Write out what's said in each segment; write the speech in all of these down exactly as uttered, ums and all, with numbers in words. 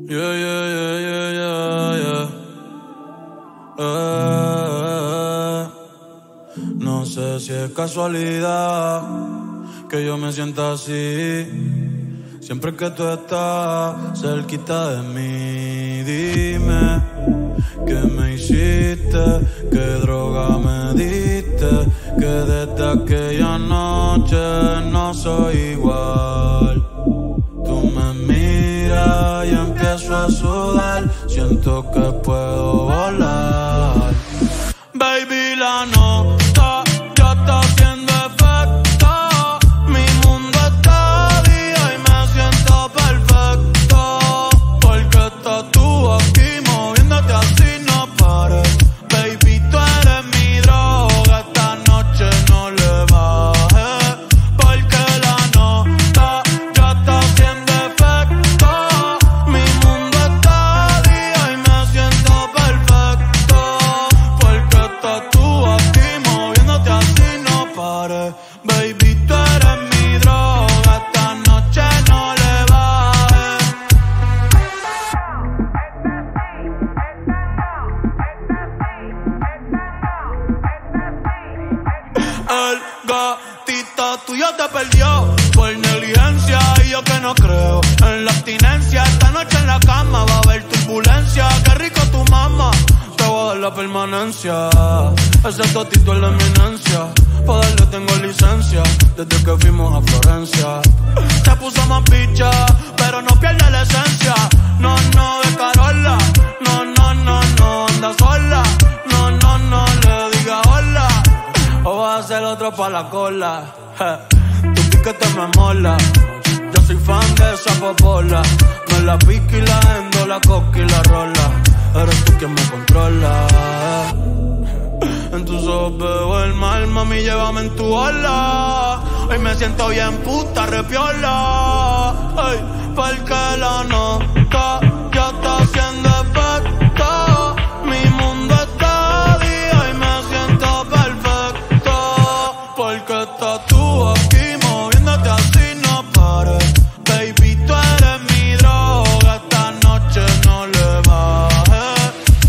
Yeah, yeah, yeah, yeah, yeah, yeah. Eh, no sé si es casualidad que yo me sienta así. Siempre que tú estás cerquita de mí, dime qué me hiciste, qué droga me diste, que desde aquella noche no soy igual. Tú me miras y empiezo a sudar, siento que puedo volar. Baby, la nota ya está haciendo efecto. Mi mundo está día y me siento perfecto. Porque estás tú aquí moviéndote así, no pares. Baby, tú eres mi droga, esta noche no le bajes. Porque la nota ya está haciendo efecto. Mi mundo está día y me siento perfecto. Porque estás tú aquí moviéndote así, no pares. Baby, tú eres mi droga, esta noche no le bajes. El gatito tuyo te perdió por negligencia y yo que no creo en la abstinencia. Esta noche en la cama va a haber turbulencia. Qué rico tu mamá, te voy a dar la permanencia. Ese totito es la eminencia, pa' darle tengo licencia desde que fuimos a Florencia. Se puso más picha, pero no pierde la esencia. No, no, de Carola. No, no, no, no, anda sola. No, no, no, le diga hola. O vas a ser otro pa' la cola. Je, tu piquete me mola. Yo soy fan de esa popola. Me la pica y la endo, la coca y la rola. Eres tú quien me controla. En tus ojos veo el mal, mami, llévame en tu ola. Hoy me siento bien puta, repiola. Ay, porque la nota ya está haciendo efecto. Mi mundo está día y me siento perfecto. Porque estás tú aquí moviéndote así, no pares. Baby, tú eres mi droga, esta noche no le bajes.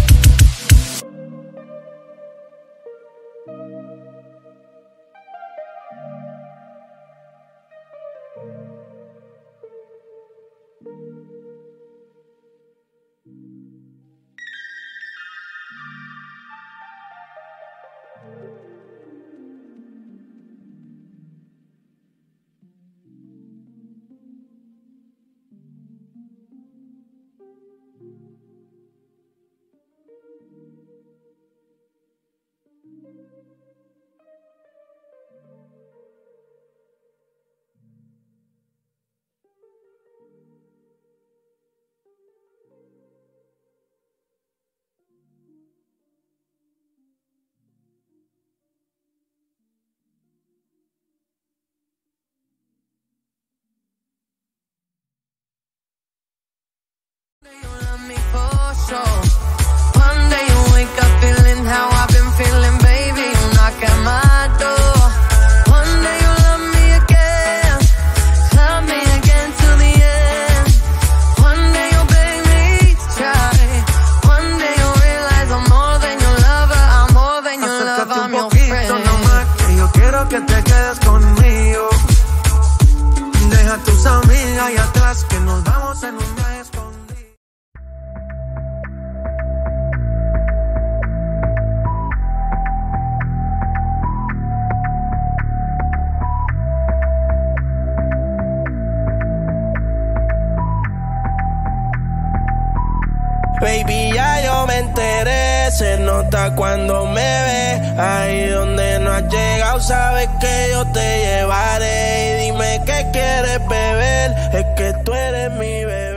So, one day you wake up feeling how I've been feeling, baby, you knock at my door. One day you love me again, love me again till the end. One day you'll beg me to try. One day you'll realize I'm more than your lover, I'm more than your lover, I'm your friend. Acércate un poquito nomás, que yo quiero que te quedes conmigo. Deja a tus amigas ahí atrás, que nos vamos en un viaje escondido. Baby, ya yo me enteré, se nota cuando me ve. Ahí donde no has llegado, sabes que yo te llevaré. Y dime qué quieres beber, es que tú eres mi bebé.